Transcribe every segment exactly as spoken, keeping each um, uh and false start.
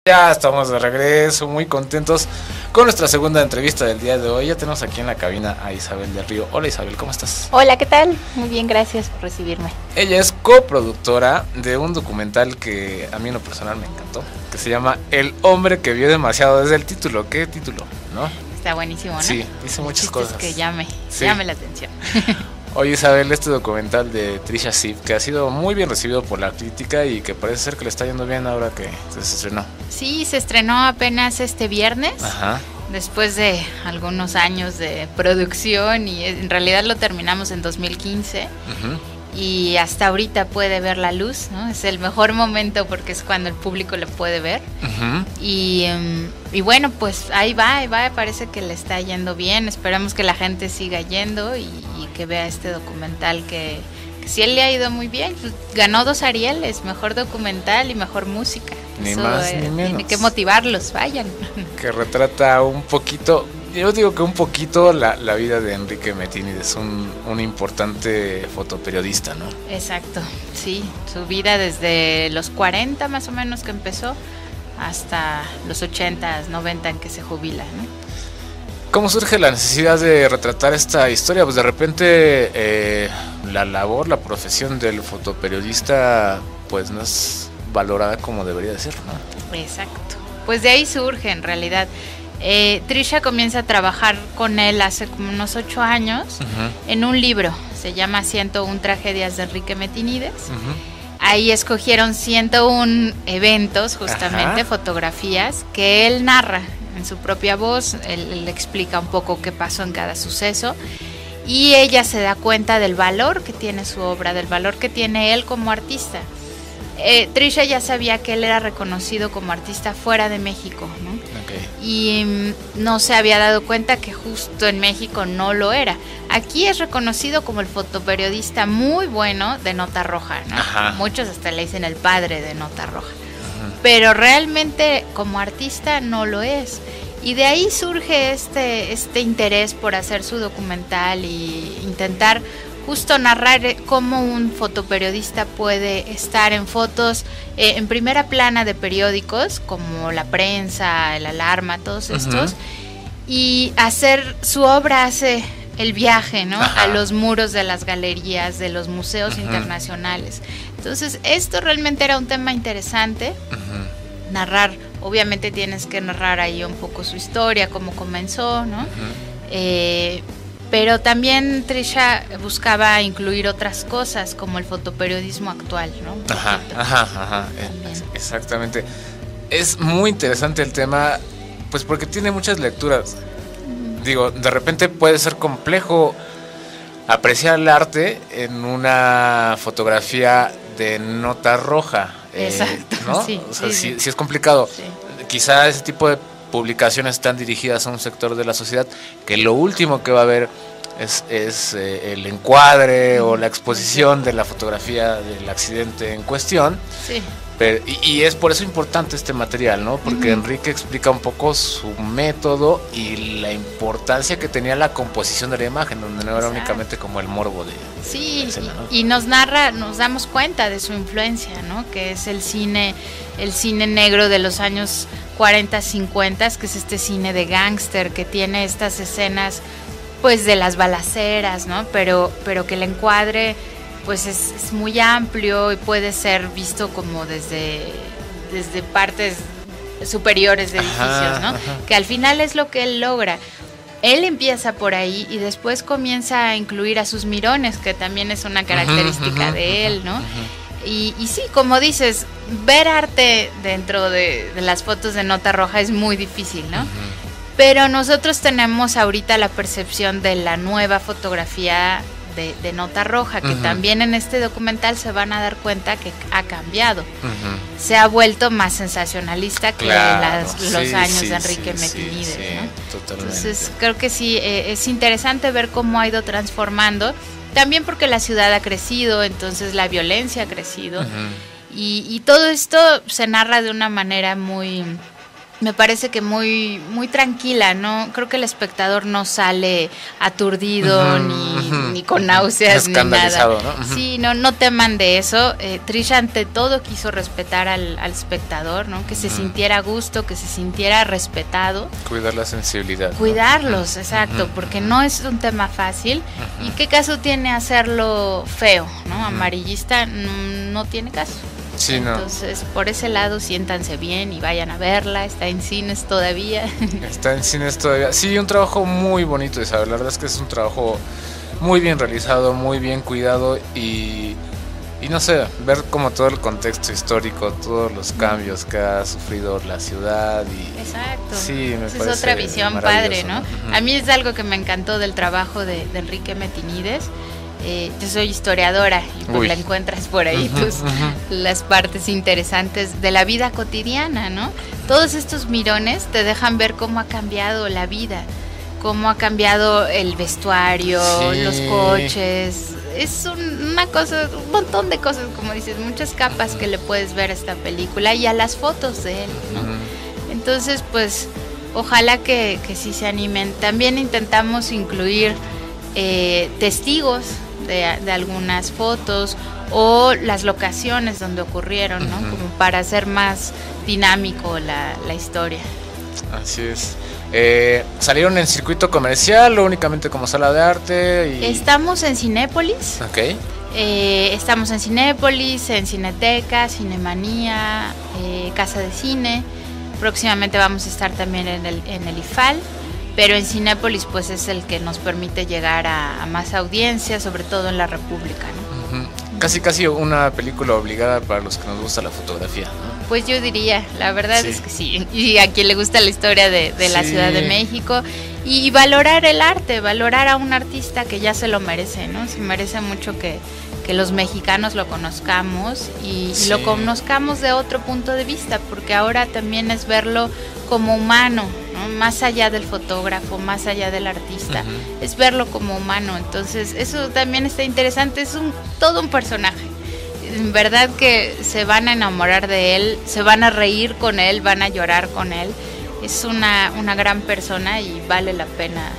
Ya estamos de regreso, muy contentos con nuestra segunda entrevista del día de hoy. Ya tenemos aquí en la cabina a Isabel del Río. Hola Isabel, ¿cómo estás? Hola, ¿qué tal? Muy bien, gracias por recibirme. Ella es coproductora de un documental que a mí en lo personal me encantó, que se llama El hombre que vio demasiado. Desde el título, ¿qué título? ¿No? Está buenísimo, ¿no? Sí, dice muchas Chistes cosas. que llame, Sí. llame la atención. Oye Isabel, este documental de Trisha Ziff, que ha sido muy bien recibido por la crítica y que parece ser que le está yendo bien ahora que se estrenó. Sí, se estrenó apenas este viernes. Ajá. Después de algunos años de producción, y en realidad lo terminamos en dos mil quince. Uh-huh. Y hasta ahorita puede ver la luz, ¿no? Es el mejor momento porque es cuando el público lo puede ver. Uh-huh. Y, um, y bueno, pues ahí va, ahí va, parece que le está yendo bien. Esperamos que la gente siga yendo y, y que vea este documental que, que sí le ha ido muy bien. Pues ganó dos Arieles, mejor documental y mejor música. Ni Eso, más eh, ni menos. Tiene que motivarlos, vayan. Que retrata un poquito, yo digo que un poquito la, la vida de Enrique Metínides, un, un importante fotoperiodista, ¿no? Exacto, sí, su vida desde los cuarenta más o menos que empezó hasta los ochenta, noventa en que se jubila, ¿no? ¿Cómo surge la necesidad de retratar esta historia? Pues de repente eh, la labor, la profesión del fotoperiodista pues no es valorada como debería de ser, ¿no? Exacto, pues de ahí surge en realidad. Eh, Trisha comienza a trabajar con él hace como unos ocho años uh-huh. en un libro, se llama ciento una tragedias de Enrique Metínides. Uh-huh. Ahí escogieron ciento uno eventos, justamente, Ajá. fotografías, que él narra en su propia voz, él, él explica un poco qué pasó en cada suceso, y ella se da cuenta del valor que tiene su obra, del valor que tiene él como artista. Eh, Trisha ya sabía que él era reconocido como artista fuera de México, ¿no? Okay. Y um, no se había dado cuenta que justo en México no lo era. Aquí es reconocido como el fotoperiodista muy bueno de Nota Roja, ¿no? Ajá. Muchos hasta le dicen el padre de Nota Roja. Ajá. Pero realmente como artista no lo es. Y de ahí surge este, este interés por hacer su documental y intentar justo narrar cómo un fotoperiodista puede estar en fotos eh, en primera plana de periódicos como La Prensa, El Alarma, todos estos, uh-huh. y hacer su obra hace el viaje, ¿no? Ajá. A los muros de las galerías, de los museos uh-huh. internacionales. Entonces, esto realmente era un tema interesante. Uh-huh. Narrar, obviamente tienes que narrar ahí un poco su historia, cómo comenzó, ¿no? Uh-huh. Eh, Pero también Trisha buscaba incluir otras cosas como el fotoperiodismo actual, ¿no? Ajá, ajá, ajá, es, exactamente. Es muy interesante el tema, pues porque tiene muchas lecturas. Uh-huh. Digo, de repente puede ser complejo apreciar el arte en una fotografía de Nota Roja. Exacto, eh, ¿no? sí. O sea, sí, sí, sí. sí es complicado. Sí. Quizá ese tipo de publicaciones están dirigidas a un sector de la sociedad que lo último que va a ver es, es eh, el encuadre o la exposición de la fotografía del accidente en cuestión. Sí. Pero, y, y es por eso importante este material, ¿no? Porque uh-huh. Enrique explica un poco su método y la importancia que tenía la composición de la imagen, donde no era Exacto. únicamente como el morbo de sí, la escena, ¿no? y, y nos narra, nos damos cuenta de su influencia, ¿no? Que es el cine, el cine negro de los años cuarenta, cincuenta, que es este cine de gángster que tiene estas escenas pues de las balaceras, ¿no? Pero, pero que el encuadre pues es, es muy amplio y puede ser visto como desde, desde partes superiores de edificios, ajá, ¿no? Ajá. Que al final es lo que él logra. Él empieza por ahí y después comienza a incluir a sus mirones, que también es una característica ajá, de él, ¿no? Ajá. Y, y sí, como dices, ver arte dentro de, de las fotos de Nota Roja es muy difícil, ¿no? Uh-huh. Pero nosotros tenemos ahorita la percepción de la nueva fotografía de, de Nota Roja, que uh-huh. también en este documental se van a dar cuenta que ha cambiado. Uh-huh. Se ha vuelto más sensacionalista que claro, las, los sí, años sí, de Enrique sí, Metínides, sí, ¿no? Sí, totalmente. Entonces creo que sí, eh, es interesante ver cómo ha ido transformando. También porque la ciudad ha crecido, entonces la violencia ha crecido. Uh-huh. y, y todo esto se narra de una manera muy, me parece que muy muy tranquila, ¿no? Creo que el espectador no sale aturdido uh-huh, ni, uh-huh, ni con náuseas ni nada. ¿No? Uh-huh. Sí, no, no teman de eso. Eh, Trisha ante todo quiso respetar al, al espectador, ¿no? Que se uh-huh. sintiera a gusto, que se sintiera respetado. Cuidar la sensibilidad. Cuidarlos, ¿no? exacto, uh-huh. porque no es un tema fácil. Uh-huh. ¿Y qué caso tiene hacerlo feo, ¿no? Amarillista no, no tiene caso. Sí, no. Entonces, por ese lado, siéntanse bien y vayan a verla. Está en cines todavía. Está en cines todavía. Sí, un trabajo muy bonito, Isabel. La verdad es que es un trabajo muy bien realizado, muy bien cuidado y, y no sé, ver como todo el contexto histórico, todos los cambios que ha sufrido la ciudad. Y, exacto. Sí, me Esa parece es otra visión padre, ¿no? Uh-huh. A mí es algo que me encantó del trabajo de, de Enrique Metinides. Eh, yo soy historiadora y pues Uy. la encuentras por ahí uh-huh, tus, uh-huh. las partes interesantes de la vida cotidiana, ¿no? Todos estos mirones te dejan ver cómo ha cambiado la vida, cómo ha cambiado el vestuario, sí. los coches. Es un, una cosa, un montón de cosas, como dices, muchas capas uh-huh. que le puedes ver a esta película y a las fotos de él, ¿no? Uh-huh. Entonces, pues, ojalá que, que sí se animen. También intentamos incluir eh, testigos De, de algunas fotos o las locaciones donde ocurrieron, ¿no? Uh-huh. Como para hacer más dinámico la, la historia. Así es. Eh, ¿Salieron en circuito comercial o únicamente como sala de arte? Y... Estamos en Cinépolis. Ok. Eh, estamos en Cinépolis, en Cineteca, Cinemanía, eh, Casa de Cine. Próximamente vamos a estar también en el, en el I F A L. Pero en Cinépolis pues es el que nos permite llegar a, a más audiencia, sobre todo en la República, ¿no? Uh-huh. Casi casi una película obligada para los que nos gusta la fotografía, ¿no? Pues yo diría, la verdad sí. es que sí. Y a quien le gusta la historia de, de la sí. Ciudad de México. Y, y valorar el arte, valorar a un artista que ya se lo merece, ¿no? Se merece mucho que, que los mexicanos lo conozcamos y, sí. y lo conozcamos de otro punto de vista, porque ahora también es verlo como humano, ¿no? Más allá del fotógrafo, más allá del artista, uh-huh. es verlo como humano. Entonces eso también está interesante, es un todo un personaje. En verdad que se van a enamorar de él, se van a reír con él, van a llorar con él. Es una, una gran persona y vale la pena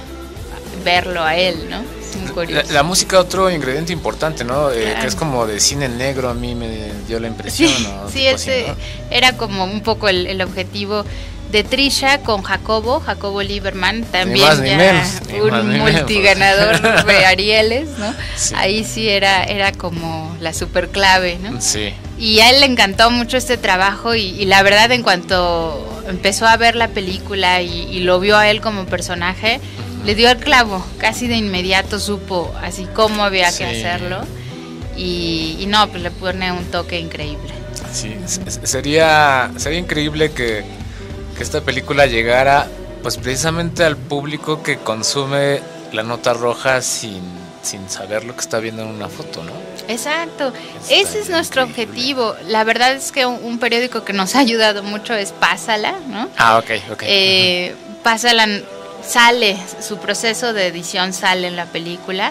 verlo a él, ¿no? Es muy curioso. La, la música, otro ingrediente importante, ¿no? Eh, claro. Que es como de cine negro, a mí me dio la impresión, sí, ¿no? Sí, ese así, ¿no? Era como un poco el, el objetivo de Trisha con Jacobo, Jacobo Lieberman, también ni más, ni ya menos, ni un más, ni multiganador menos. de Arieles, ¿no? Sí. Ahí sí era, era como la super clave, ¿no? Sí. Y a él le encantó mucho este trabajo y, y la verdad en cuanto empezó a ver la película y, y lo vio a él como personaje, uh-huh. le dio el clavo, casi de inmediato supo así cómo había sí. que hacerlo y, y no, pues le pone un toque increíble. Sí, sería, sería increíble que que esta película llegara pues precisamente al público que consume la nota roja sin, sin saber lo que está viendo en una foto, ¿no? Exacto, está ese es nuestro increíble. objetivo. La verdad es que un, un periódico que nos ha ayudado mucho es Pásala, ¿no? Ah, ok, ok. Eh, uh-huh. Pásala sale, su proceso de edición sale en la película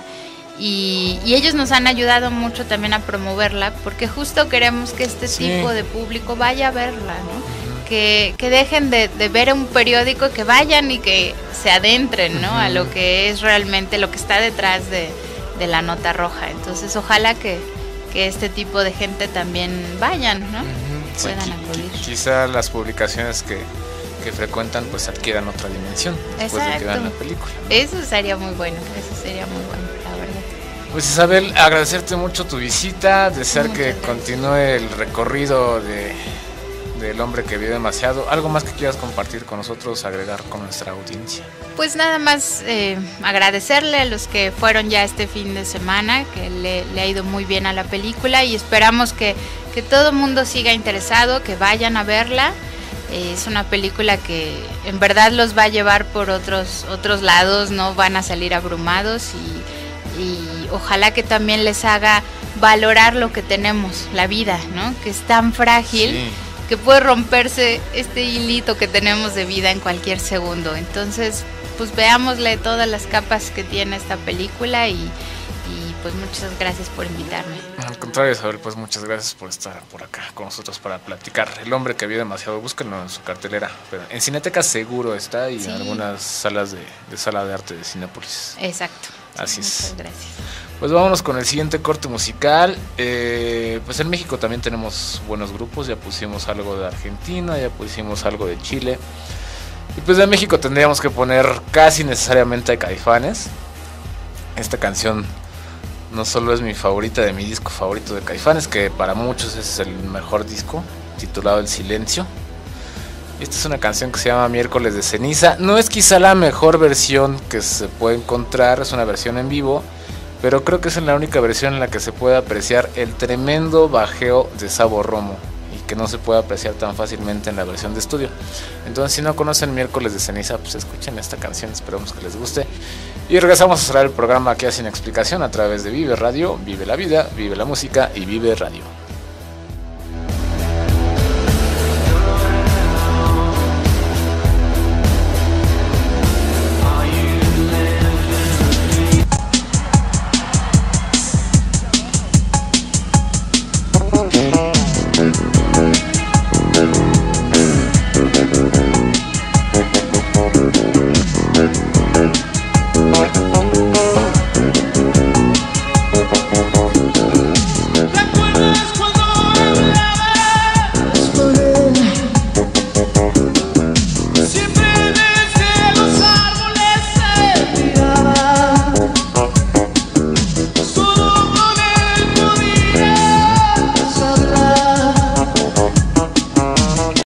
y, y ellos nos han ayudado mucho también a promoverla porque justo queremos que este sí. tipo de público vaya a verla, ¿no? Que, que dejen de, de ver un periódico, que vayan y que se adentren, ¿no? Uh-huh. A lo que es realmente lo que está detrás de, de la nota roja. Entonces ojalá que, que este tipo de gente también vayan, ¿no? Uh-huh. Puedan sí, acudir. Quizá las publicaciones que, que frecuentan pues adquieran otra dimensión después Exacto. de que vean la película, ¿no? Eso sería muy bueno, eso sería muy bueno, la verdad. Pues Isabel, agradecerte mucho tu visita, desear Muchas que gracias. continúe el recorrido de del hombre que vive demasiado. ¿Algo más que quieras compartir con nosotros, agregar con nuestra audiencia? Pues nada más eh, agradecerle a los que fueron ya este fin de semana, que le, le ha ido muy bien a la película y esperamos que, que todo el mundo siga interesado, que vayan a verla. Eh, es una película que en verdad los va a llevar por otros, otros lados, no van a salir abrumados y, y ojalá que también les haga valorar lo que tenemos, la vida, ¿no? Que es tan frágil. Sí. Que puede romperse este hilito que tenemos de vida en cualquier segundo. Entonces, pues veámosle todas las capas que tiene esta película y, y pues muchas gracias por invitarme. Al contrario, Isabel, pues muchas gracias por estar por acá con nosotros para platicar. El hombre que vio demasiado, búsquenlo en su cartelera. Pero en Cineteca seguro está y sí. En algunas salas de, de sala de arte de Cinépolis. Exacto. Así sí, es. Muchas gracias. Pues vámonos con el siguiente corte musical. Eh, pues en México también tenemos buenos grupos. Ya pusimos algo de Argentina, ya pusimos algo de Chile. Y pues de México tendríamos que poner casi necesariamente a Caifanes. Esta canción no solo es mi favorita de mi disco favorito de Caifanes, que para muchos es el mejor disco, titulado El Silencio. Esta es una canción que se llama Miércoles de Ceniza. No es quizá la mejor versión que se puede encontrar, es una versión en vivo, pero creo que es la única versión en la que se puede apreciar el tremendo bajeo de Sabo Romo, y que no se puede apreciar tan fácilmente en la versión de estudio. Entonces, si no conocen Miércoles de Ceniza, pues escuchen esta canción, esperamos que les guste. Y regresamos a cerrar el programa aquí a Sin Explicación a través de Vive Radio, Vive la Vida, Vive la Música y Vive Radio.